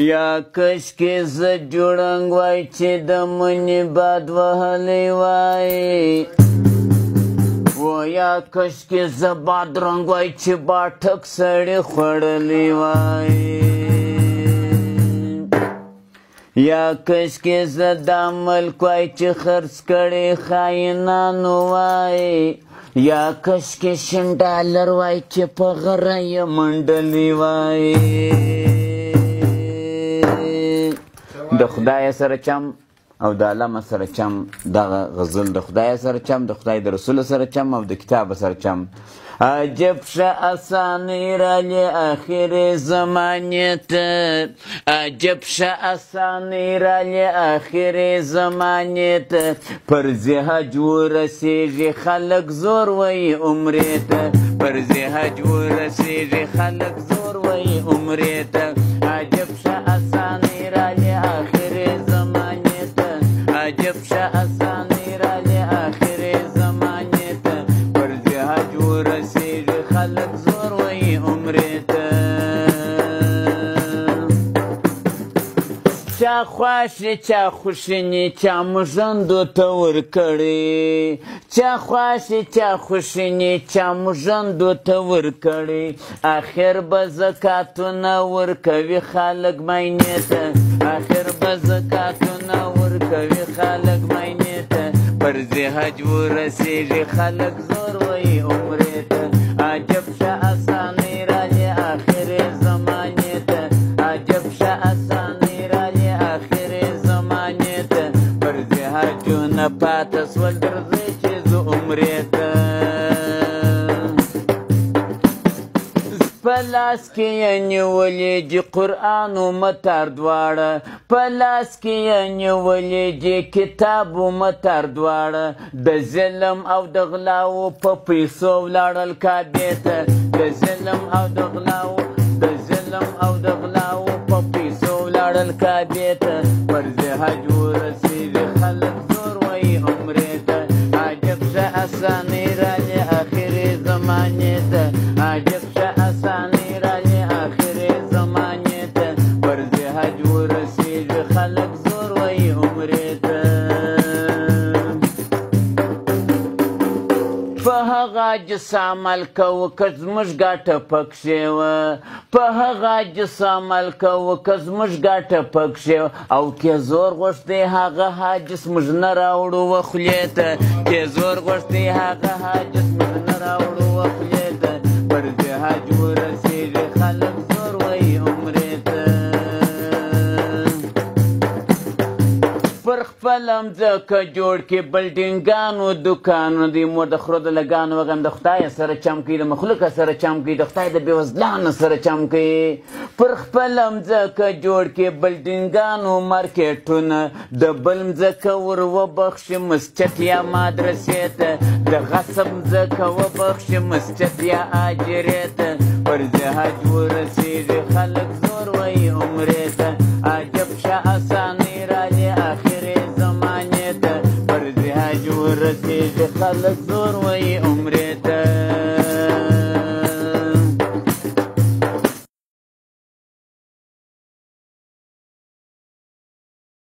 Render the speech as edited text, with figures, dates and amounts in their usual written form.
یا کشکې زه جوړنګ وای چې د مني باد وهلی وای و یا کشکې زه بادرنګ وای چې باټک سړی خوړلی وای یا کشکې زه دا ملک وای چې خرڅ کړی خاینانو وای یا کشکې شین ډالر وای چې په غره یې منډلی وای د خدای سره چم او د علامه سره چم دغه غزل د خدای سره چم د خدای د رسول سره چم او د کتاب سره چم عجب شه اسانی رالی آخر زمانیه ته عجب شه اسانی رالی آخر زمانیه ته پر زهج ورسیږي خلک زور وی عمرې ته پر زهج ورسیږي خلک زور وی عمرې ته عجب شه اسانی رالی آخر زمانیه ته عجب شه اسانی رالی آخر زمانیه ته پر زهج ورسیږي خلک زور وی عمرې ته چا خواشي چا خوشیني چا مژندو ته ورکړي چا خواشي چا خوشیني چا مژندو ته ورکړي آخر به زکاتونه ورکوي خلک مینې ته آخر به زکاتونه ورکوي خلک مینې ته پر زهج ورسیږي خلک زور وی عمرې ته عجب شه اسانۍ رالی آخر زمانې ته عجب شه اسانۍ رالی آخر زمانې ته پر زهجونه پاته سول درځئ چې زه عمرې ته په لاس کې یې نیولې دي قرآن و متر دواړه په لاس کې یې نیولې دي کتاب و متر دواړه د ظلم او د غلاو په پیسو ولاړل کعبې ته د ظلم او د غلاو په پیسو ولاړل کعبې ته پر زهج ورسیږي خلک زور وی عمرې ته عجب شه اسانۍ رالی آخر زمانې ته عجب شه اسانۍ رالی آخر زمانې ته پر زهج ورسیږي خلک زور وی عمرې ته په هغه عجز عمل کوو که زموږ ګټه پکښې وه په هغه عجز عمل کوو که زموږ ګټه پکښې وه او که زور غوښتی هغه حاجس موږ نه راوړو و خولې ته که زور غوښتی هغه حاجس موږ نه راوړو و خولې ته پر زهج ورسیږي خلک زور وی عمرې ته پر خپله مځکه جوړ کړي بلډینګانو دوکانو د مور د خرو د لګانو وغم د خدای سره چم کوي د مخلوقه سره چم کوي د خدای د بېوزلانو سره چم کوي پر خپله مځکه جوړ کړي بلډینګانو مارکېټونه د بل مځکه ور وبخښي مسجد یا مدرسې ته د غصب مځکه وبخښي مسجد یا اجرې ته پر زهج ورسیږي خلک زور وی عمرې ته عجب شه اسانۍ رالی آخر زمانې ته پر زهج ورسیږي خلک زور وی عمرې